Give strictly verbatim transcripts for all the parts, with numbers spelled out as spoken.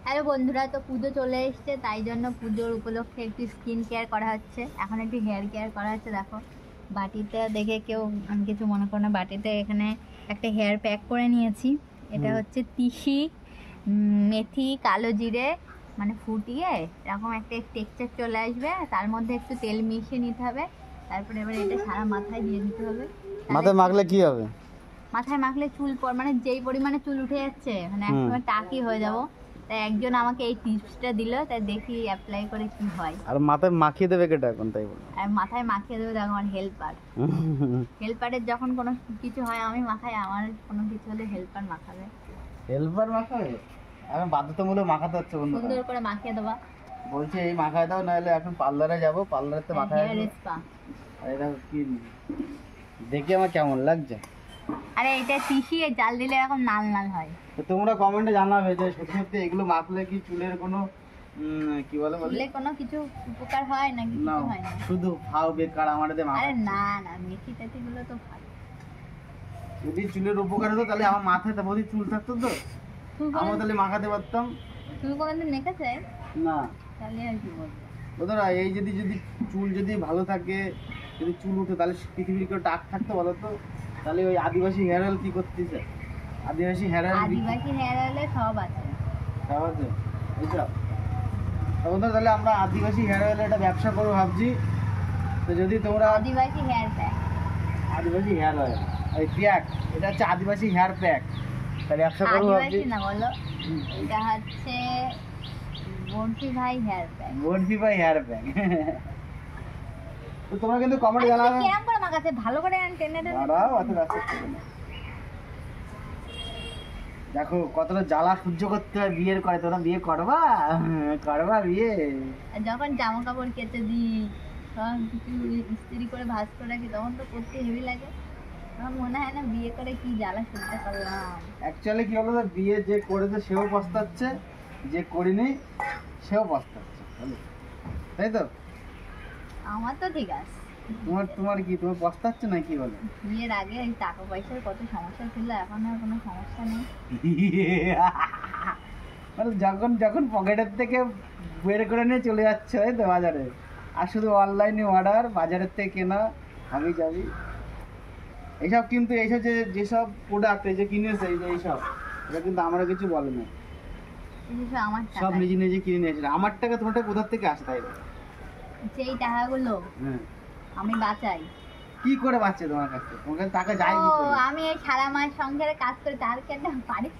Hello বন্ধুরা, তো পুজো চলে এসছে, তাই জন্য পুজোর উপলক্ষে একটু স্কিন কেয়ার করা হচ্ছে। এখন একটু হেয়ার কেয়ার করা হচ্ছে। দেখো বাটিটা দেখে কেউ কিছু মনে করো না, বাটিতে এখানে একটা হেয়ার প্যাক করে নিয়েছি। এটা হচ্ছে তিসি, মেথি, কালো জিরে মানে ফুটিয়ে এরকম একটা টেক্সচার চলে আসবে, তার মধ্যে একটু তেল মিশিয়ে নিতে হবে। তারপরে এবার এটা সারা মাথায় দিয়ে দিতে হবে। মাথায় মাখলে কি হবে? মাথায় মাখলে চুল পর মানে যেই পরিমাণে চুল উঠে যাচ্ছে মানে একসময় টাকি হয়ে যাবো, তাই একজন আমাকে এই টিপসটা দিল, তাই দেখি অ্যাপ্লাই করে কি হয়। আর মাথায় মাখিয়ে দেবে কেটা এখন তাই বলো? আর মাথায় মাখিয়ে দেবে দেখো আমার হেল্পার। হেল্পারের যখন কোনো কিছু হয় আমি মাখাই, আমার কোনো কিছু হলে হেল্পার মাখাবে। হেল্পার মাখাবে? এখন বাধ্যতামূলক মাখাতে হচ্ছে বন্ধু। সুন্দর করে মাখিয়ে দেবা। বলছে এই মাখায় দাও, নাহলে এখন পার্লারে যাবো, পার্লারেতে মাখায় হেয়ার স্পা। আরে দেখো কি দেখে আমার কেমন লাগছে। আরে এটা তিসি, জাল দিলে এখন লাল লাল হয়। তো তোমরা কমেন্টে জানাবে যে সত্যি সত্যি এগুলো মাখলে কি চুলের কোনো কি বলে বলে চুলে কোনো কিছু উপকার হয় না? কিছু হয় না, শুধু ফাও বেকার আমাদের মাথা। আরে না না, মেথি টেথি গুলো তো ভালো। যদি চুলের উপকার হতো তাহলে আমার মাথায় তো বলি চুল থাকতো, তো আমি তাহলে মাখাতে পারতাম। চুল কোনদিন মেখেছে না, তাহলে আর কি বলবো। বন্ধুরা এই যদি যদি চুল যদি ভালো থাকে, যদি চুল উঠে, তাহলে পৃথিবীর কেউ টাক থাকতো বলো তো? তাহলে ওই আদিবাসী হেয়ার অয়েল কি করতেছে? Adivasi hair oil, Adivasi hair অয়েলে সব আছে, সব আছে এইসব। বন্ধুরা তাহলে আমরা আদিবাসী হেয়ার অয়েল একটা ব্যবসা করবো ভাবছি। তো যদি তোমরা Adivasi hair pack, Adivasi hair oil এই প্যাক, এটা হচ্ছে আদিবাসী হেয়ার প্যাক, তাহলে ব্যবসা করবো ভাবছি। আদিবাসী না বলো, এটা হচ্ছে বন্টি ভাই হেয়ার প্যাক। বন্টি ভাই হেয়ার প্যাক। তো তোমরা কিন্তু কমেন্টে জানাবে কেমন করে মাখাতে, ভালো করে টেনে টেনে দাঁড়াও, অত ব্যস্ত থাকবে না। দেখো কতটা জ্বালা সহ্য করতে হয় বিয়ের করে। তোমরা বিয়ে করবা? করবা বিয়ে? যখন জামা কাপড় কেচে দিই, তখন কিছু ইস্ত্রি করে ভাঁজ করে রাখি, তখন তো করতে হেভি লাগে। আমার মনে হয় না বিয়ে করে কি জ্বালা সহ্য করলাম। অ্যাকচুয়ালি কি বলতো, বিয়ে যে করেছে সেও পস্তাচ্ছে, যে করিনি সেও পস্তাচ্ছে, তাই তো? আমার তো ঠিক আছে। তোমার তোমার কি তোমার পস্তাচ্ছে না কি বলে? বিয়ের আগে এই টাকা পয়সার কত সমস্যা ছিল, এখন আর কোনো সমস্যা নেই। মানে যখন যখন পকেটের থেকে বের করে নিয়ে চলে যাচ্ছে তাই তো বাজারে, আর শুধু অনলাইনে অর্ডার, বাজারের থেকে কেনা, আমি যাবি এইসব। কিন্তু এইসব যে যেসব প্রোডাক্ট এই যে কিনেছে, এই যে এইসব, এটা কিন্তু আমরা কিছু বলে না, আমার সব নিজে নিজে কিনে নিয়েছিল। আমার টাকা তোমার টাকা কোথা থেকে আসে তাই? সেই টাকাগুলো হ্যাঁ, আমি বাঁচাই। কি করে বাঁচছে তোমার কাছে? তোমার কাছে টাকা যায় কি করে? আমি এই সারা মাস সংসারে কাজ করি, তার কেন পারি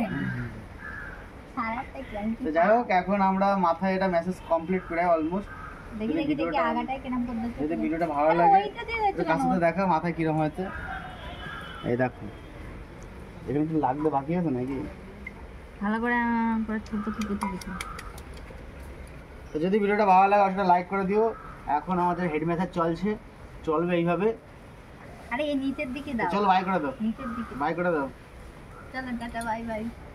সারাটা কেন। তো যাই হোক, এখন আমরা মাথায় এটা মেসেজ কমপ্লিট করে অলমোস্ট। দেখি দেখি দেখি আগাটায় কেমন পদ্ধতি। যদি ভিডিওটা ভালো লাগে কাছে দেখা মাথায় কিরকম হয়েছে। এই দেখো এখানে কি লাগবে বাকি আছে নাকি? ভালো করে করে ছোট ছোট কিছু। তো যদি ভিডিওটা ভালো লাগে অবশ্যই লাইক করে দিও। এখন আমাদের হেড মেথড চলছে, চলবে এইভাবে। আরে এই নিচের দিকে দাও, চলো বাই করে দাও, নিচের দিকে বাই করে দাও। চলো টাটা বাই বাই।